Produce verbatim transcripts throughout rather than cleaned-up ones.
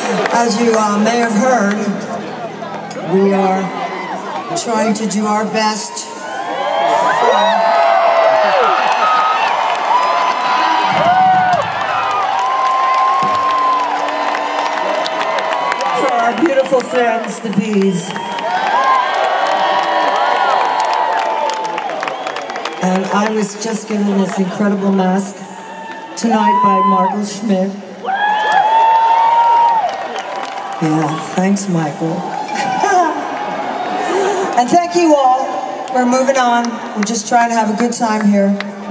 As you uh, may have heard, we are trying to do our best for our beautiful friends, the Bees. And I was just given this incredible mask tonight by Margot Schmidt. Yeah, thanks, Michael. And thank you all. We're moving on. We're just trying to have a good time here.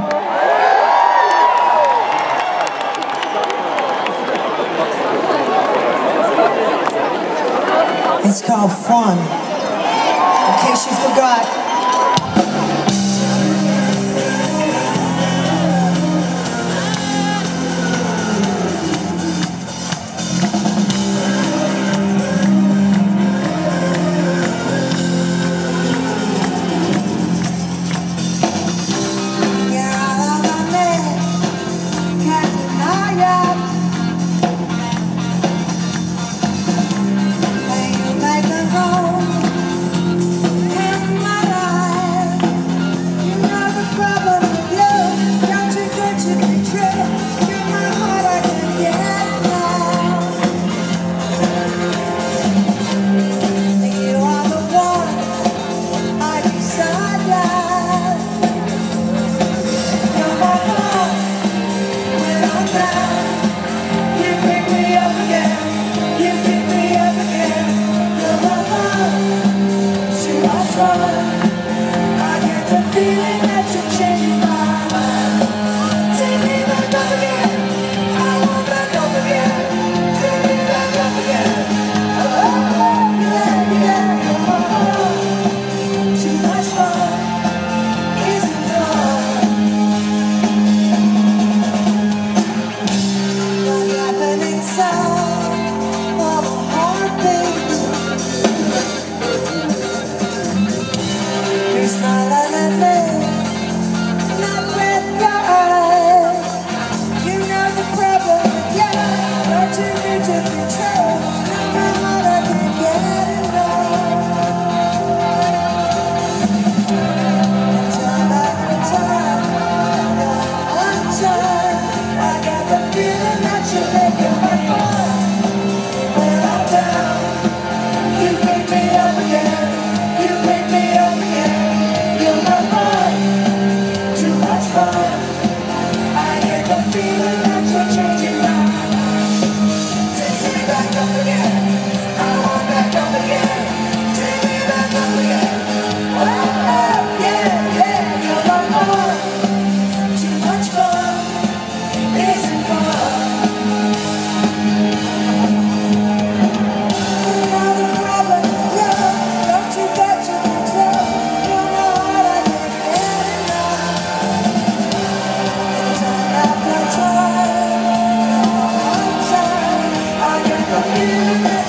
It's called Fun. In case you forgot. You